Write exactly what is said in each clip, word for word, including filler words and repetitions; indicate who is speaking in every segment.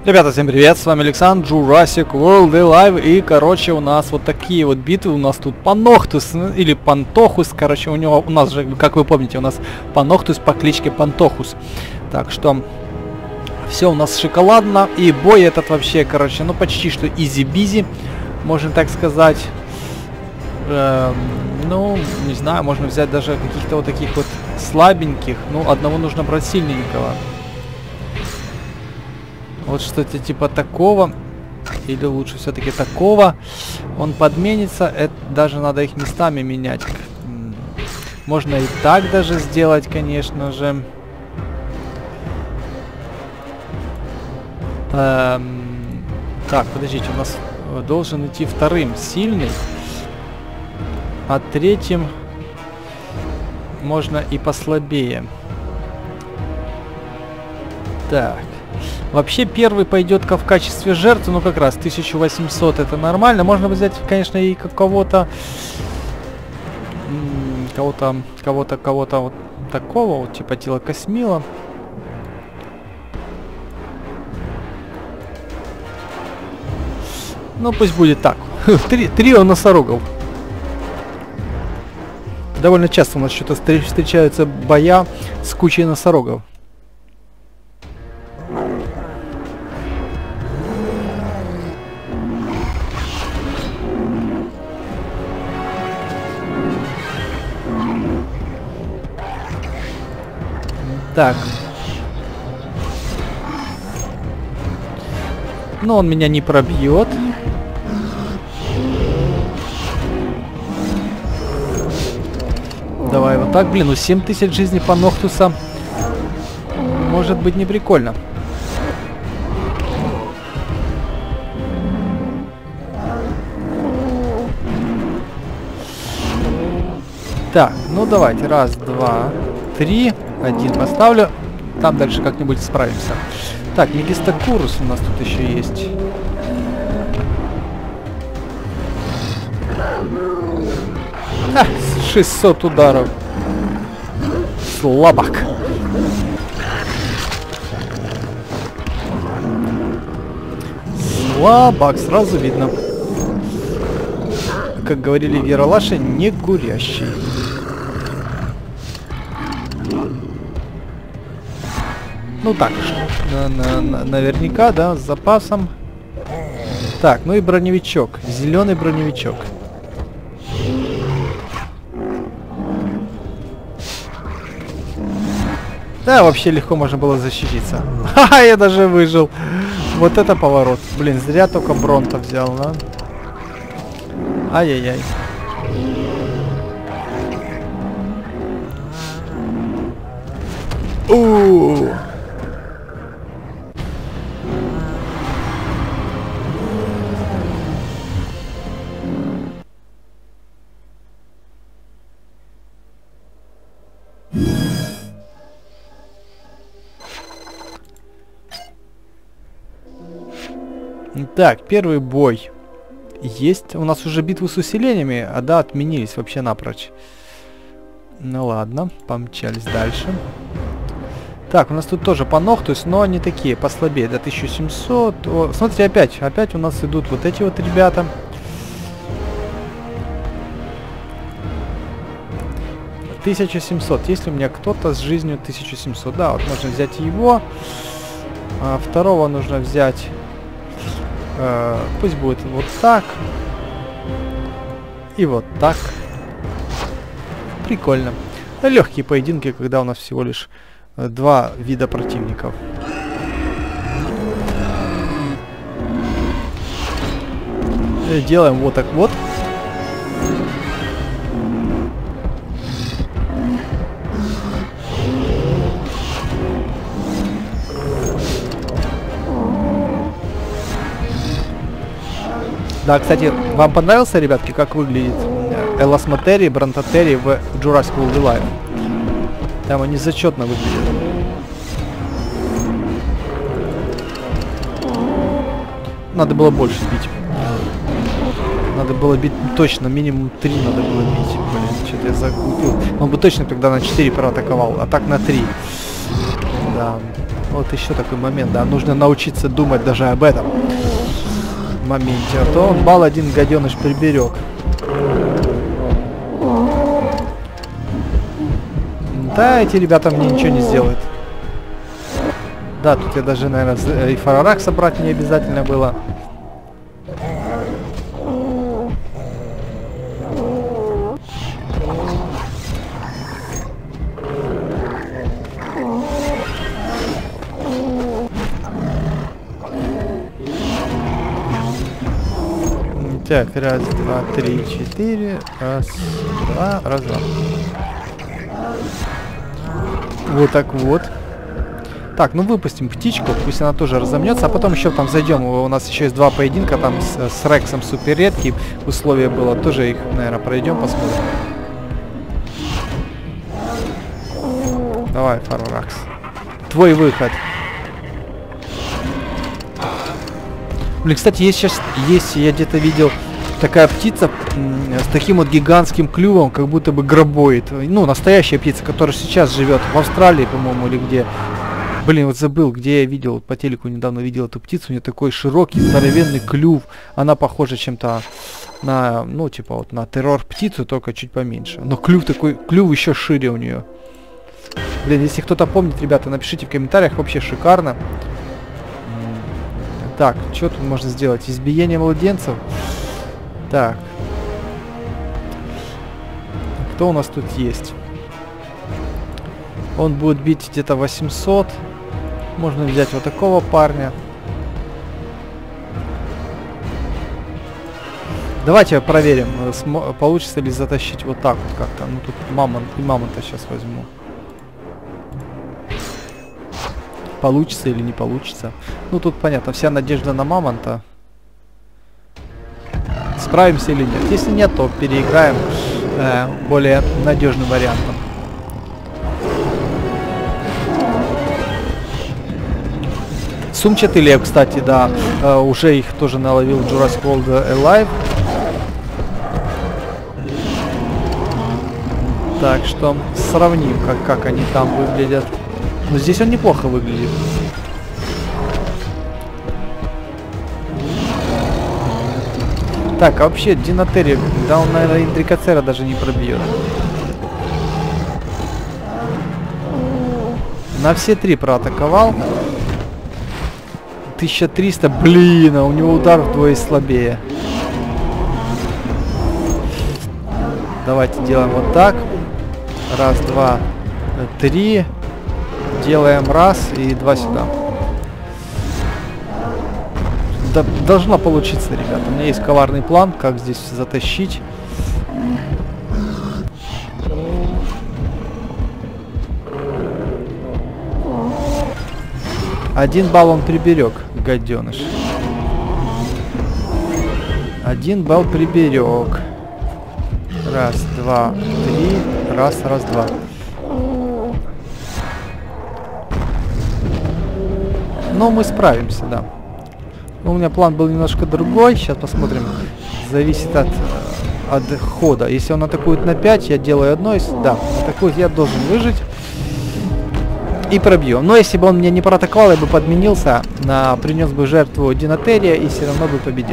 Speaker 1: Ребята, всем привет, с вами Александр, Jurassic World Alive, и, короче, у нас вот такие вот битвы, у нас тут Панохтус, или Пантохус, короче, у него, у нас же, как вы помните, у нас Панохтус по кличке Пантохус. Так что, все у нас шоколадно, и бой этот вообще, короче, ну почти что изи-бизи, можно так сказать. Эм, ну, не знаю, можно взять даже каких-то вот таких вот слабеньких, ну, одного нужно брать сильненького. Вот что-то типа такого. Или лучше все-таки такого. Он подменится. Это даже надо их местами менять. Можно и так даже сделать, конечно же. Эм, так, подождите, у нас должен идти вторым сильный. А третьим можно и послабее. Так. Вообще первый пойдет в качестве жертвы, ну как раз тысяча восемьсот это нормально. Можно взять, конечно, и кого-то, кого-то, кого-то, кого-то вот такого, вот типа Тила Космила. Ну пусть будет так. Три, трио носорогов. Довольно часто у нас что-то встречаются боя с кучей носорогов. Так. Но он меня не пробьет. Давай вот так. Блин, ну семь тысяч жизней Панохтуса. Может быть не прикольно. Так, ну давайте. Раз, два, три. Один поставлю. Там дальше как-нибудь справимся. Так, Мегистокурус у нас тут еще есть. А, шестьсот ударов. Слабак. Слабак, сразу видно. Как говорили в Яралаше, не курящий. Ну так, на, на, на, наверняка, да, с запасом. Так, ну и броневичок. Зеленый броневичок. Да, вообще легко можно было защититься. Ха-ха, я даже выжил. Вот это поворот. Блин, зря только Бронта взял, да? Ай-яй-яй. У-у-у. Так, первый бой. Есть. У нас уже битвы с усилениями, а да, отменились вообще напрочь. Ну ладно, помчались дальше. Так, у нас тут тоже Панохтус, но они такие послабее, до тысячи семисот. О, смотрите, опять, опять у нас идут вот эти вот ребята. тысяча семьсот. Есть ли у меня кто-то с жизнью тысяча семьсот? Да, вот можно взять его. А, второго нужно взять... Uh, пусть будет вот так. И вот так. Прикольно. Легкие поединки, когда у нас всего лишь uh, два вида противников. И делаем вот так вот. Да, кстати, вам понравился, ребятки, как выглядит Эласмотери, Бронтотери в Jurassic World Alive? Там они зачетно выглядят. Надо было больше бить. Надо было бить точно, минимум три надо было бить. Блин, что-то я загубил. Он бы точно тогда на четыре проатаковал, а так на три. Да. Вот еще такой момент, да. Нужно научиться думать даже об этом моменте. А то он бал один гаденыш приберег. Да, эти ребята мне ничего не сделают. Да, тут я даже, наверное, и фарарак собрать не обязательно было. Так, раз, два, три, четыре. Раз, два, раз, два. Вот так вот. Так, ну выпустим птичку, пусть она тоже разомнется, а потом еще там зайдем. У нас еще есть два поединка там с, с Рексом супер редкий. Условие было, тоже их, наверное, пройдем, посмотрим. Давай, Фараракс. Твой выход. Блин, кстати, есть сейчас, есть, я где-то видел, такая птица с таким вот гигантским клювом, как будто бы гробоид. Ну, настоящая птица, которая сейчас живет в Австралии, по-моему, или где. Блин, вот забыл, где я видел, по телеку недавно видел эту птицу. У нее такой широкий, здоровенный клюв. Она похожа чем-то на, ну, типа вот на террор-птицу, только чуть поменьше. Но клюв такой, клюв еще шире у нее. Блин, если кто-то помнит, ребята, напишите в комментариях, вообще шикарно. Так, что тут можно сделать? Избиение младенцев. Так. Кто у нас тут есть? Он будет бить где-то восемьсот. Можно взять вот такого парня. Давайте проверим, получится ли затащить вот так вот как-то. Ну тут мамонт, и мамонта сейчас возьму. Получится или не получится. Ну тут понятно, вся надежда на мамонта. Справимся или нет. Если нет, то переиграем э, более надежным вариантом. Сумчатый лев, кстати, да, э, уже их тоже наловил Jurassic World Alive. Так что сравним, как, как они там выглядят. Но здесь он неплохо выглядит. Так, а вообще Динотери, да он, наверное, Индрикоцера даже не пробьет. На все три проатаковал. тысяча триста, блин, а у него удар вдвое слабее. Давайте делаем вот так. Раз, два, три. Делаем раз и два сюда. Да, должно получиться, ребята. У меня есть коварный план, как здесь затащить. Один балл он приберег, гаденыш. Один балл приберег. Раз, два, три. Раз, раз, два. Но мы справимся, да. У меня план был немножко другой. Сейчас посмотрим. Зависит от, от хода. Если он атакует на пять, я делаю одно. Если, да, атакует, я должен выжить. И пробью. Но если бы он меня не проатаковал, я бы подменился. На, принес бы жертву Динотерия и все равно бы победил.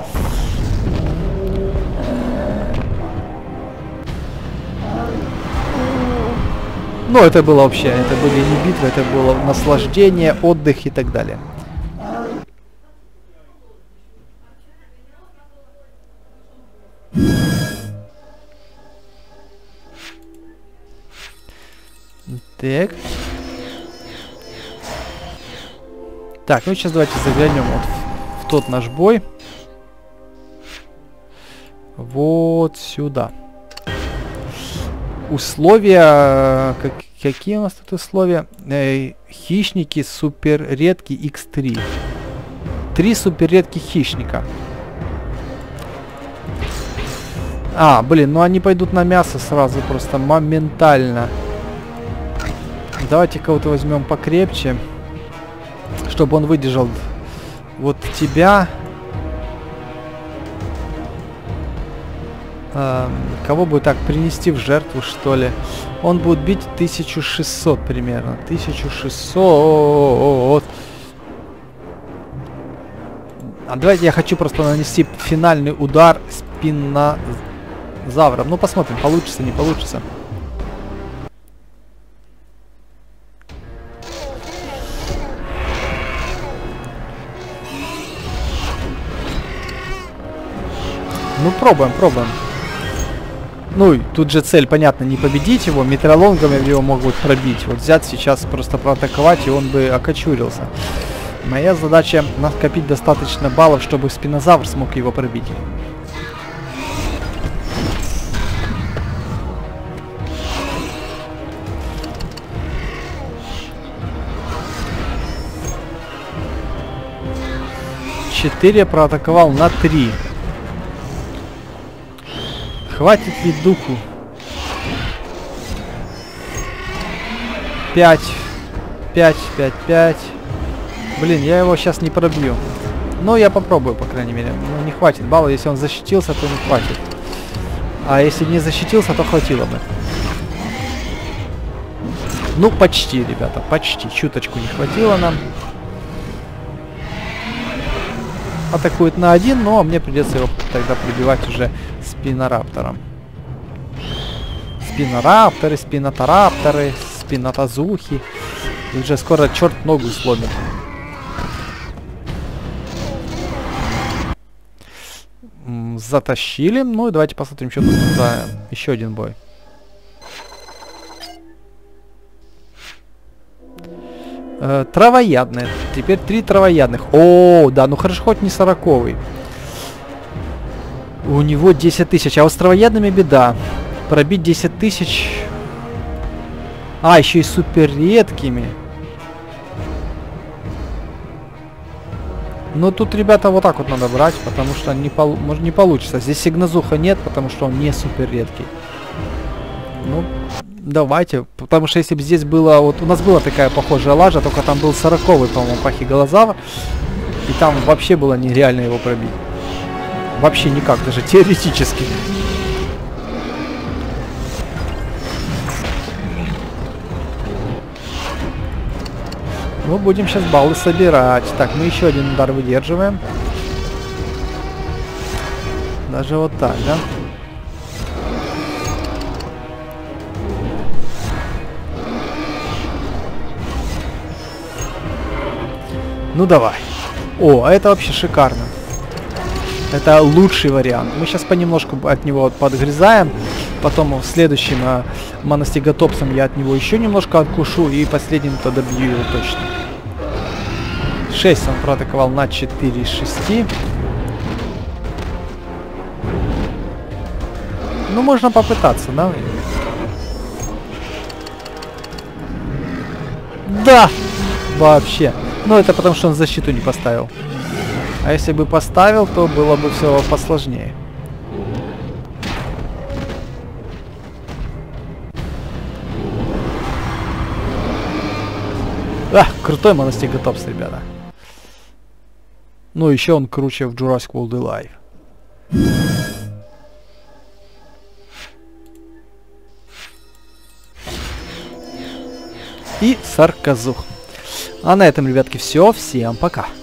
Speaker 1: Ну, это было вообще, это были не битвы, это было наслаждение, отдых и так далее. Так. Так, ну сейчас давайте заглянем вот в, в тот наш бой. Вот сюда. Условия, как, какие у нас тут условия? Э, хищники супер редкий икс три. Три супер редких хищника. А, блин, ну они пойдут на мясо сразу просто моментально. Давайте кого-то возьмем покрепче, чтобы он выдержал вот тебя. Э, кого бы так принести в жертву, что ли? Он будет бить тысячу шестьсот примерно. тысячу шестьсот. А давайте я хочу просто нанести финальный удар спинозавром. Ну, посмотрим, получится, не получится. Ну, пробуем, пробуем. Ну, тут же цель, понятно, не победить его. Метролонгами его могут пробить. Вот взять сейчас, просто проатаковать, и он бы окочурился. Моя задача накопить достаточно баллов, чтобы спинозавр смог его пробить. четыре проатаковал на три. Хватит ли духу? пять. пять, пять, пять. Блин, я его сейчас не пробью. Но я попробую, по крайней мере. Ну, не хватит балла. Если он защитился, то не хватит. А если не защитился, то хватило бы. Ну, почти, ребята. Почти. Чуточку не хватило нам. Атакует на один, но мне придется его тогда пробивать уже спинораптором. Спинорапторы, спинотарапторы, спинотазухи. Уже скоро черт ногу сломит. Затащили. Ну и давайте посмотрим, что тут за еще один бой. Э, травоядные. Теперь три травоядных. О, да, ну хорошо, хоть не сороковый. У него десять тысяч. А вот с травоядными беда. Пробить десять тысяч. А, еще и супер редкими. Но тут, ребята, вот так вот надо брать, потому что не, пол может, не получится. Здесь сигнозуха нет, потому что он не супер редкий. Ну, давайте. Потому что если бы здесь было... Вот у нас была такая похожая лажа, только там был сороковый, по-моему, пахиголозавр. И там вообще было нереально его пробить. Вообще никак, даже теоретически. Мы будем сейчас баллы собирать. Так, мы еще один удар выдерживаем. Даже вот так, да? Ну давай. О, это вообще шикарно. Это лучший вариант. Мы сейчас понемножку от него подгрызаем. Потом в следующем э, моностиготопсом я от него еще немножко откушу. И последним то добью его точно. шесть он проатаковал на четыре из шести. Ну, можно попытаться, да? Да! Вообще. Ну, это потому, что он защиту не поставил. А если бы поставил, то было бы все посложнее. А, крутой моностиготопс, ребята. Ну, еще он круче в Jurassic World Alive. И сарказух. А на этом, ребятки, все. Всем пока.